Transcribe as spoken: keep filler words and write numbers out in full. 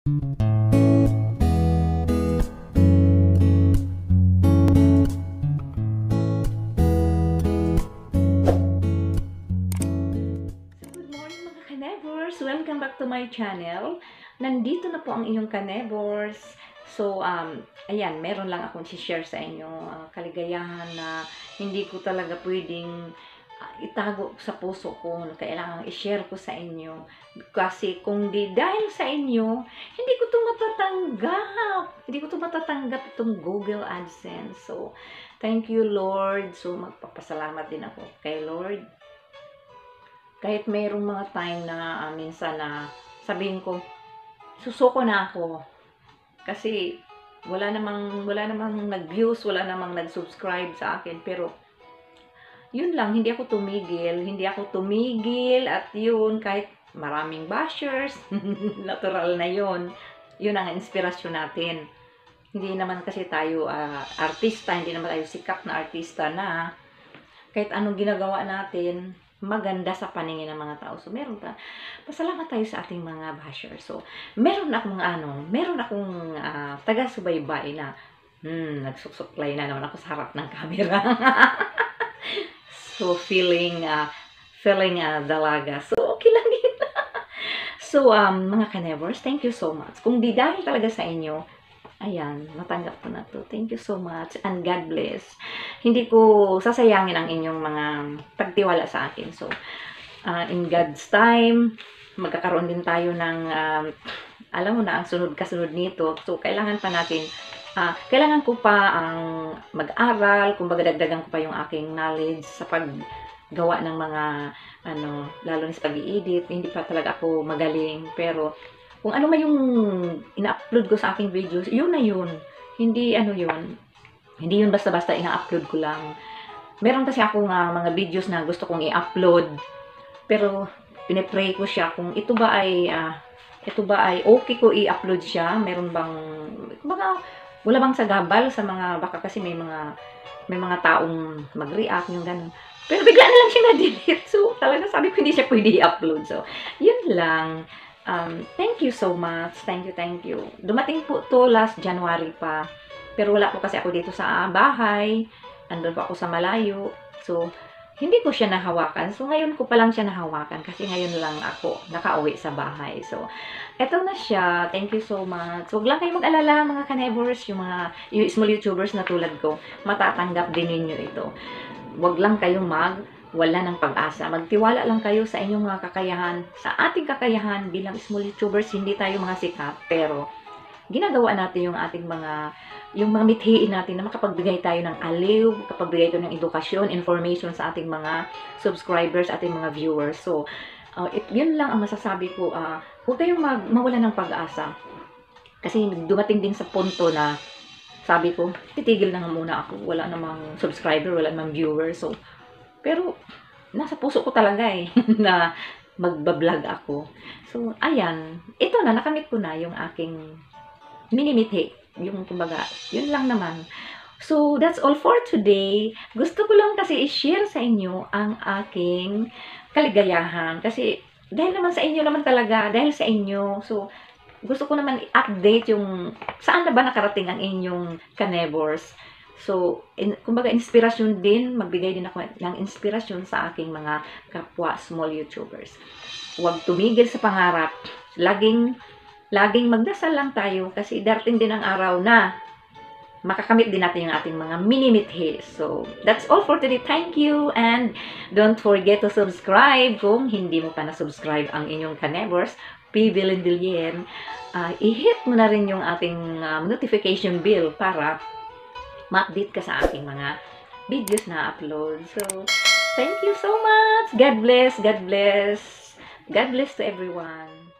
Welcome back to my channel. Nandito na po ang inyong kanebors. So, um, ayan, meron lang akong share sa inyo uh, kaligayahan na hindi ko talaga pwedeng uh, itago sa puso ko. Kailangan i-share ko sa inyo. Kasi kung di dahil sa inyo, hindi ko ito matatanggap. Hindi ko ito matatanggap itong Google AdSense. So, thank you Lord. So, magpapasalamat din ako kay Lord. Kahit mayroong mga time na uh, minsan na sabihin ko, susuko na ako. Kasi wala namang, wala namang nag-views, wala namang nag-subscribe sa akin. Pero, yun lang, hindi ako tumigil. Hindi ako tumigil at yun, kahit maraming bashers, natural na yun. Yun ang inspirasyon natin. Hindi naman kasi tayo uh, artista, hindi naman tayo sikat na artista na kahit anong ginagawa natin, maganda sa paningin ng mga tao. So, meron ta. Pasalamat tayo sa ating mga bashers. So, meron akong ano, meron akong uh, taga-subaybay na hmm, nagsusuklay na naman ako sa harap ng camera. So, feeling uh, feeling uh, dalaga. So, okay lang yun. So, um, mga kanebors, thank you so much. Kung di dahil talaga sa inyo, ayan, natanggap ko na to. Thank you so much and God bless. Hindi ko sasayangin ang inyong mga pagtiwala sa akin. So, uh, in God's time, magkakaroon din tayo ng, um, alam mo na, ang sunod kasunod nito. So, kailangan pa natin, uh, kailangan ko pa ang mag-aral, kung dagdagan ko pa yung aking knowledge sa paggawa ng mga, ano, lalo na sa pag-i-edit. Hindi pa talaga ako magaling, pero kung ano man yung ina-upload ko sa aking videos, yun na yun. Hindi ano yun. Hindi yun basta-basta ina-upload ko lang. Meron kasi ako nga mga videos na gusto kong i-upload. Pero pinipray ko siya kung ito ba ay uh, ito ba ay okay ko i-upload siya. Meron bang baka wala bang sagabal sa mga baka kasi may mga may mga taong mag-react yung ganun. Pero bigla na lang siya na-delete. So talaga sabi ko hindi siya pwede i-upload. So yun lang. Um, thank you so much. Thank you, thank you. Dumating po to last January pa. Pero wala po kasi ako dito sa bahay. Andun po ako sa malayo. So, hindi ko siya nahawakan. So, ngayon ko pa lang siya nahawakan. Kasi ngayon lang ako nakauwi sa bahay. So, eto na siya. Thank you so much. So, huwag lang kayong mag-alala mga kanebors. Yung mga yung small YouTubers na tulad ko. Matatanggap din ninyo ito. Huwag lang kayong mag wala ng pag-asa. Magtiwala lang kayo sa inyong mga kakayahan. Sa ating kakayahan bilang small YouTubers, hindi tayo mga sikat, pero ginagawa natin yung ating mga yung mga mithiin natin na makapagbigay tayo ng aliw, makapagbigay tayo ng edukasyon, information sa ating mga subscribers, ating mga viewers. So, uh, it, yun lang ang masasabi ko. Uh, huwag kayong mag, mawala ng pag-asa. Kasi dumating din sa punto na sabi ko, titigil na nga muna ako. Wala namang subscriber, wala namang viewer. So, pero, nasa puso ko talaga eh, na magbablog ako. So, ayan. Ito na, nakamit ko na yung aking minimithi. Yung, kumbaga, yun lang naman. So, that's all for today. Gusto ko lang kasi i-share sa inyo ang aking kaligayahan. Kasi, dahil naman sa inyo naman talaga, dahil sa inyo. So, gusto ko naman i-update yung, saan na ba nakarating ang inyong kanebors. So, in, kumbaga, inspirasyon din, magbigay din ako ng inspirasyon sa aking mga kapwa small YouTubers. Huwag tumigil sa pangarap. Laging, laging magdasal lang tayo kasi darating din ang araw na makakamit din natin yung ating mga mini-mithi. So, that's all for today. Thank you and don't forget to subscribe kung hindi mo pa na-subscribe ang inyong kanebors. P. Bilin-Bilyen. Uh, i-hit mo na rin yung ating uh, notification bell para ma-update ka sa aking mga videos na upload. So, thank you so much. God bless. God bless. God bless to everyone.